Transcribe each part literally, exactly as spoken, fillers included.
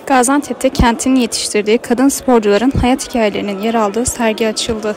Gaziantep'te kentin yetiştirdiği kadın sporcuların hayat hikayelerinin yer aldığı sergi açıldı.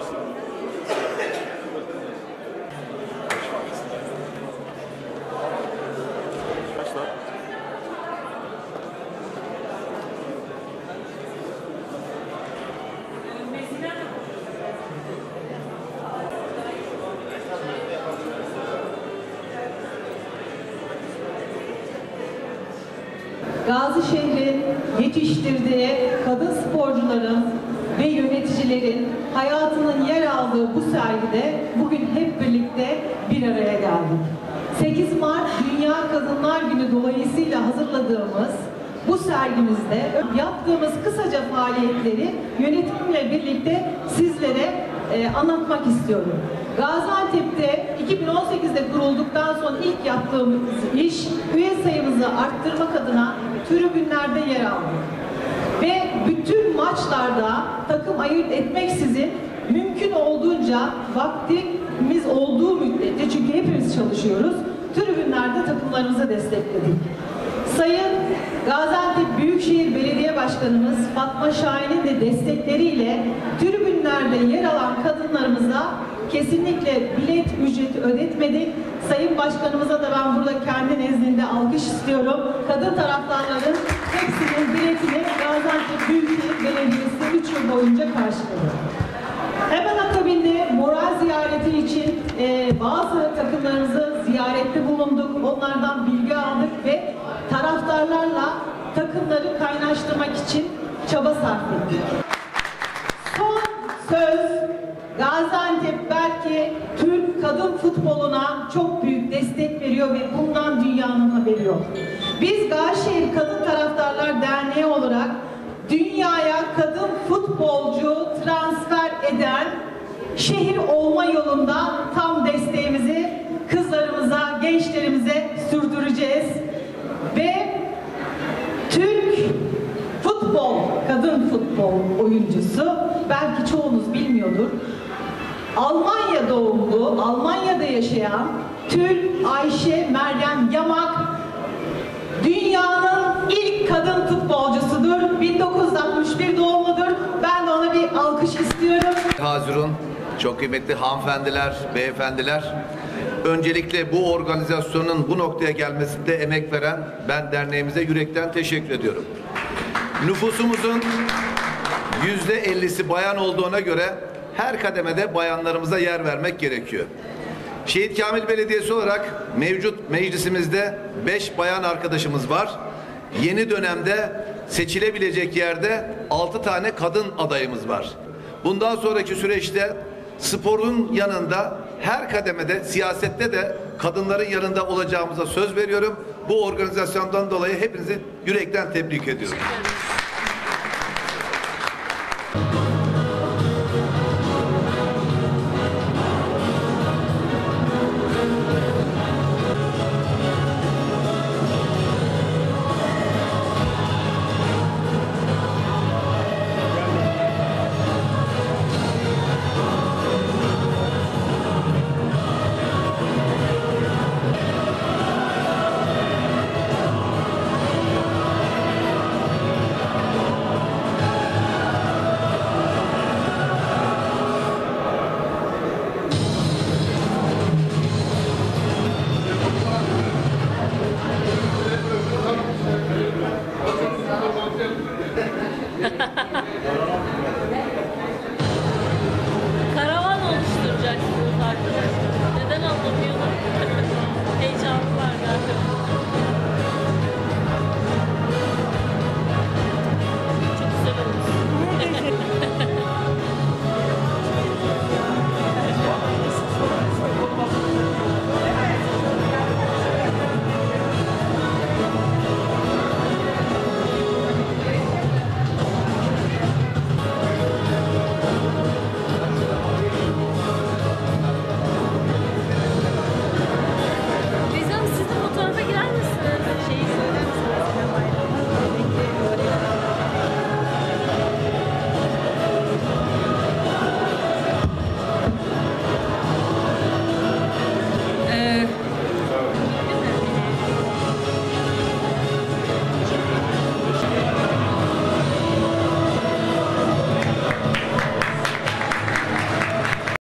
Gazi şehrin yetiştirdiği kadın sporcuların ve yöneticilerin hayatının yer aldığı bu sergide bugün hep birlikte bir araya geldik. sekiz Mart Dünya Kadınlar Günü dolayısıyla hazırladığımız bu sergimizde yaptığımız kısaca faaliyetleri yönetimle birlikte sizlere e, anlatmak istiyorum. Gaziantep'te iki bin on sekizde kurulduktan sonra ilk yaptığımız iş üye sayımızı arttırmak adına tribünlerde yer aldık. Ve bütün maçlarda takım ayırt etmeksizin mümkün olduğunca vaktimiz olduğu müddetçe, çünkü hepimiz çalışıyoruz, tribünlerde takımlarımızı destekledik. Sayın Gaziantep Büyükşehir Belediye Başkanımız Fatma Şahin'in de destekleriyle tribünlerde yer alan kadınlarımıza kesinlikle bilet ücreti ödetmedik. Sayın Başkanımıza da ben burada kendi nezdinde alkış istiyorum. Kadın taraftarların hepsinin biletini Gaziantep Büyükşehir Belediyesi üç yıl boyunca karşıladı. Hemen akabinde moral ziyareti için e, bazı takımlarımızı ziyarette bulunduk. Onlardan bilgi aldık ve taraftarlarla takımları kaynaştırmak için çaba sarf ettik. Son söz, Gaziantep belki Türk kadın futboluna çok büyük destek veriyor ve bundan dünyanın haberi yok. Biz Gazişehir Kadın Taraftarlar Derneği olarak dünyaya kadın futbolcu transfer eden şehir olma yolunda tam desteğimizi kızlarımıza, gençlerimize sürdüreceğiz. Ve Türk futbol, kadın futbol oyuncusu, belki çoğunuz bilmiyordur, Almanya doğumlu, Almanya'da yaşayan Tül Ayşe Meryem Yamak dünyanın ilk kadın futbolcusudur. bin dokuz yüz altmış bir doğumludur. Ben de ona bir alkış istiyorum. Hazırın, çok kıymetli hanımefendiler, beyefendiler. Öncelikle bu organizasyonun bu noktaya gelmesinde emek veren ben derneğimize yürekten teşekkür ediyorum. Nüfusumuzun yüzde ellisi bayan olduğuna göre her kademede bayanlarımıza yer vermek gerekiyor. Şehit Kamil Belediyesi olarak mevcut meclisimizde beş bayan arkadaşımız var. Yeni dönemde seçilebilecek yerde altı tane kadın adayımız var. Bundan sonraki süreçte sporun yanında her kademede, siyasette de kadınların yanında olacağımıza söz veriyorum. Bu organizasyondan dolayı hepinizi yürekten tebrik ediyorum.